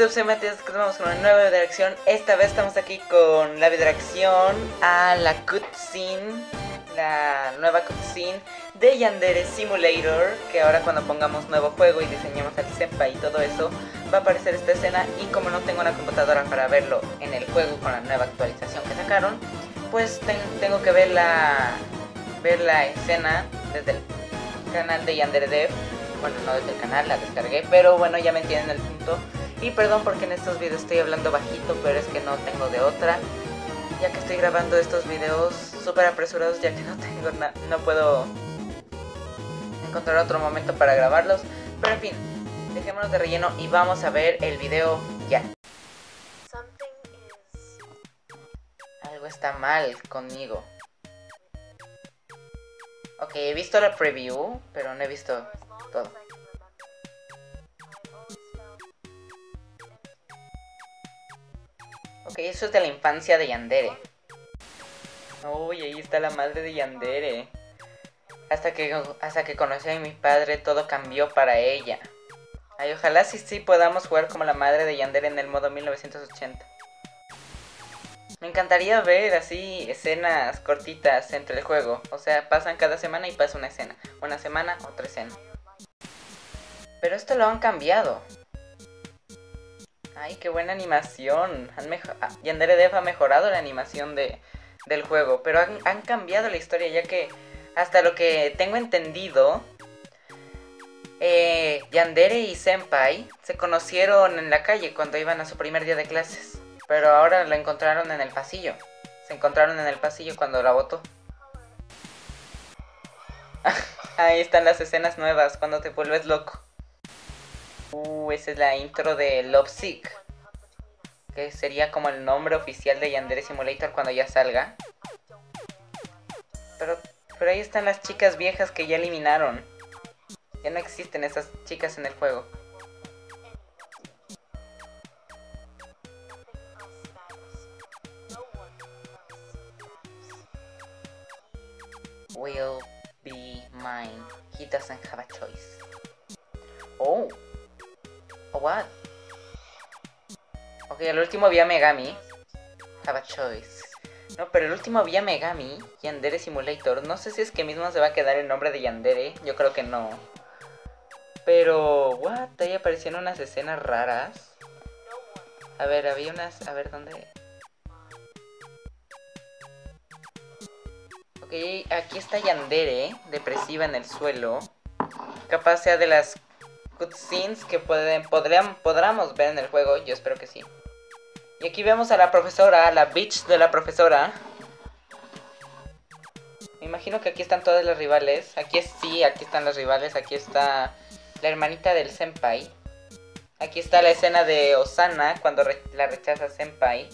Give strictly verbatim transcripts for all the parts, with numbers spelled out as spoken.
YouTube, soy Matías, vamos con una nueva video reacción. Esta vez estamos aquí con la video reacción a la cutscene, la nueva cutscene de Yandere Simulator. Que ahora cuando pongamos nuevo juego y diseñemos al senpai y todo eso, va a aparecer esta escena. Y como no tengo una computadora para verlo en el juego con la nueva actualización que sacaron, pues ten tengo que ver la, ver la escena desde el canal de Yandere Dev. Bueno, no desde el canal, la descargué, pero bueno, ya me entienden el punto. Y perdón porque en estos videos estoy hablando bajito, pero es que no tengo de otra, ya que estoy grabando estos videos súper apresurados, ya que no tengo nada, no puedo encontrar otro momento para grabarlos. Pero en fin, dejémonos de relleno y vamos a ver el video ya. Algo está mal conmigo. Ok, he visto la preview, pero no he visto todo. Ok, eso es de la infancia de Yandere. Uy, ahí está la madre de Yandere. Hasta que, hasta que conocí a mi padre, todo cambió para ella. Ay, ojalá sí, sí podamos jugar como la madre de Yandere en el modo mil novecientos ochenta. Me encantaría ver así escenas cortitas entre el juego. O sea, pasan cada semana y pasa una escena. Una semana, otra escena. Pero esto lo han cambiado. Ay, qué buena animación. Han Yandere Dev ha mejorado la animación de, del juego. Pero han, han cambiado la historia, ya que hasta lo que tengo entendido, eh, Yandere y Senpai se conocieron en la calle cuando iban a su primer día de clases. Pero ahora la encontraron en el pasillo. Se encontraron en el pasillo cuando la botó. Ahí están las escenas nuevas, cuando te vuelves loco. Uh, esa es la intro de Lovesick, que sería como el nombre oficial de Yandere Simulator cuando ya salga. Pero, pero ahí están las chicas viejas que ya eliminaron. Ya no existen esas chicas en el juego. Will be mine. He doesn't have a choice. Oh. Oh, what? Ok, el último vi a Megami. Have a choice. No, pero el último vi a Megami, Yandere Simulator. No sé si es que mismo se va a quedar el nombre de Yandere. Yo creo que no. Pero, what? Ahí aparecieron unas escenas raras. A ver, había unas... A ver, ¿dónde...? Ok, aquí está Yandere, depresiva en el suelo. Capaz sea de las cutscenes que pueden, podrían, podríamos ver en el juego, yo espero que sí. Y aquí vemos a la profesora, a la bitch de la profesora. Me imagino que aquí están todas las rivales. Aquí es, sí, aquí están las rivales. Aquí está la hermanita del senpai. Aquí está la escena de Osana cuando re la rechaza senpai.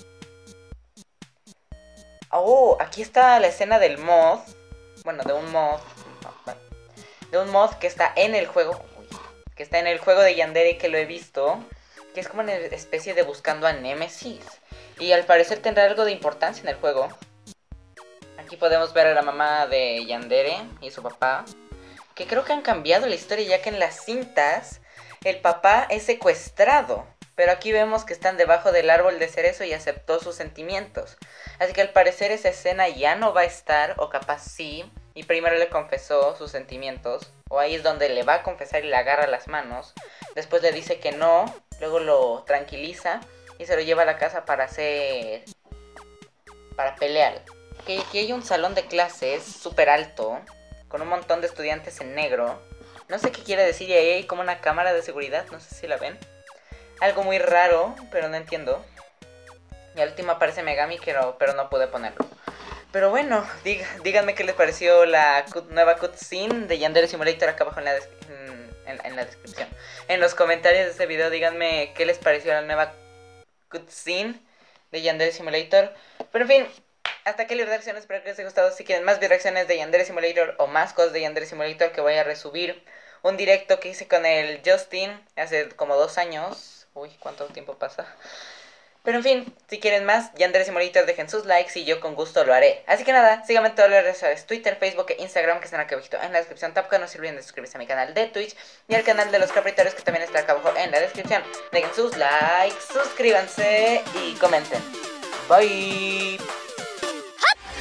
Oh, aquí está la escena del mod. Bueno, de un mod. De un mod que está en el juego. Que está en el juego de Yandere, que lo he visto. Que es como una especie de buscando a Nemesis. Y al parecer tendrá algo de importancia en el juego. Aquí podemos ver a la mamá de Yandere y su papá. Que creo que han cambiado la historia, ya que en las cintas el papá es secuestrado. Pero aquí vemos que están debajo del árbol de cerezo y aceptó sus sentimientos. Así que al parecer esa escena ya no va a estar, o capaz sí. Y primero le confesó sus sentimientos. O ahí es donde le va a confesar y le agarra las manos. Después le dice que no. Luego lo tranquiliza y se lo lleva a la casa para hacer... para pelear. Que aquí hay un salón de clases súper alto, con un montón de estudiantes en negro. No sé qué quiere decir, y ahí hay como una cámara de seguridad, no sé si la ven. Algo muy raro, pero no entiendo. Y al último aparece Megami, pero, pero no pude ponerlo. Pero bueno, diga, díganme qué les pareció la cut, nueva cutscene de Yandere Simulator acá abajo en la, en, en, en la descripción. En los comentarios de este video díganme qué les pareció la nueva cutscene de Yandere Simulator. Pero en fin, hasta aquí la reacción, espero que les haya gustado. Si quieren más reacciones de Yandere Simulator o más cosas de Yandere Simulator, que voy a resubir un directo que hice con el Justin hace como dos años. Uy, ¿cuánto tiempo pasa? Pero en fin, si quieren más, Yandere y Monitor, dejen sus likes y yo con gusto lo haré. Así que nada, síganme en todas las redes sociales, Twitter, Facebook e Instagram, que están acá abajo en la descripción. Tampoco no se olviden de suscribirse a mi canal de Twitch y al canal de los Capritorios, que también está acá abajo en la descripción. Dejen sus likes, suscríbanse y comenten. Bye.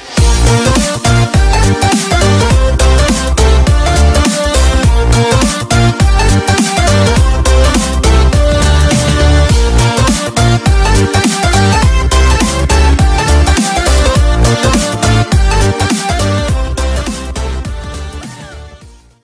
We'll be right back.